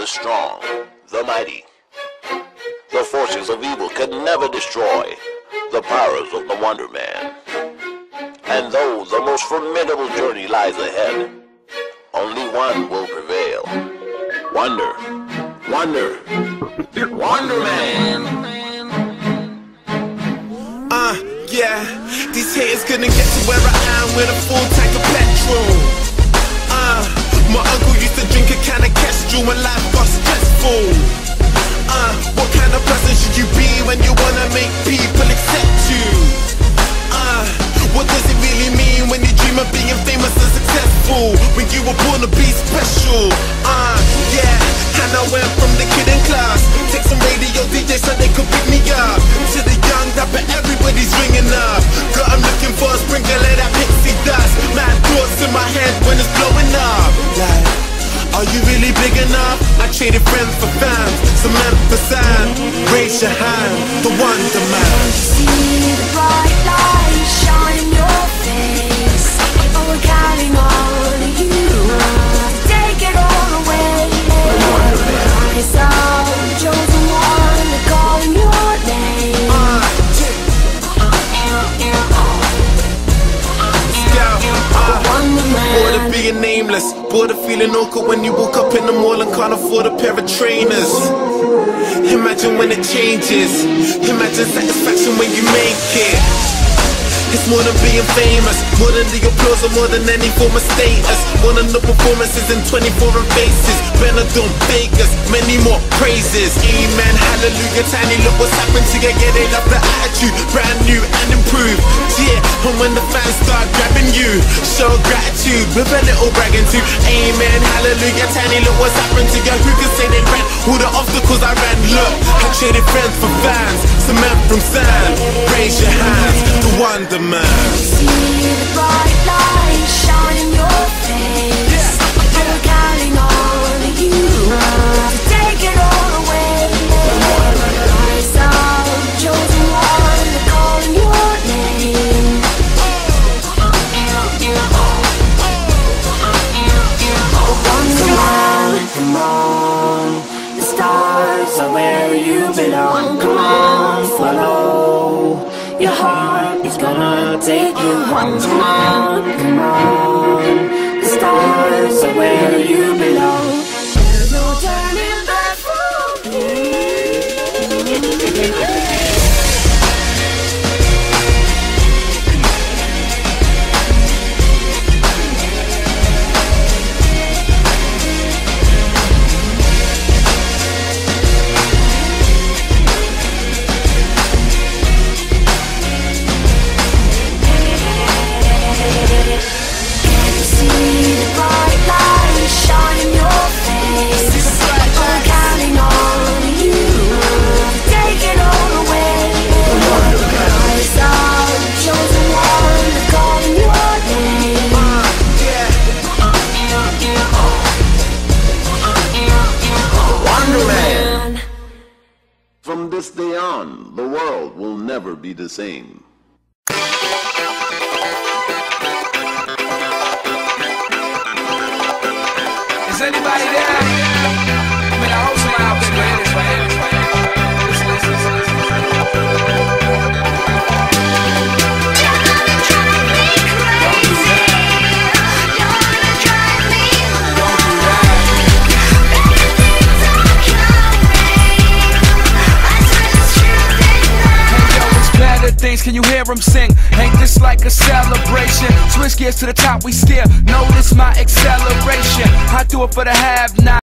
the strong, the mighty. The forces of evil can never destroy the powers of the Wonder Man. And though the most formidable journey lies ahead, only one will prevail. Wonder, Wonder, Wonder Man. Yeah, these haters couldn't get to where I am with a full tank of petrol. My uncle used to drink a can of Kestrel when life got stressful. What kind of person should you be when you wanna make people accept you? What does it really mean when you dream of being famous and successful? When you were born to be special? Yeah, and I went from the kid in class, take some radio DJs so they could pick me up, to the young rapper everybody's ringing up. Girl, I'm looking for a sprinkle of that pixie dust. Mad thoughts in my head when it's blowing up. Like, are you really big enough? I traded friends for fans, cement for sand. Raise your hand, the Wonder Man. See the bright light shine in your face. Oh, we're counting on you to take it all away. It's all chosen one, they're calling your name. Bored of being nameless, bored of feeling awkward when you walk up in the mall and can't afford a pair of trainers. Imagine when it changes, imagine satisfaction when you make it. It's more than being famous, more than the applause or more than any form of status. More than the performances in 24 faces. Benidorm, Vegas, many more praises. Amen, hallelujah, tiny look what's happened to you. Yeah, they love the attitude, brand new and improved. Yeah, and when the fans start grabbing you, show gratitude with a little bragging too. Amen, hallelujah, tiny look what's happened to you. Who can say they ran all the obstacles I ran? Look, I traded friends for fans, cement from sand. Raise your hands, the Wonder Man. See the bright light shine in your face. We're counting on you to take it all away. It's all chosen one, they're calling your name. Come on, come on. The stars are where you belong. Come on, follow your heart is gonna take you home. Come on, come on. The stars are where you belong. There's no turning back from here. From this day on, the world will never be the same. Is anybody there? I mean, I hope somebody out there can this, man. Can you hear them sing? Ain't this like a celebration? Switch gears to the top, we still notice my acceleration. I do it for the have-not.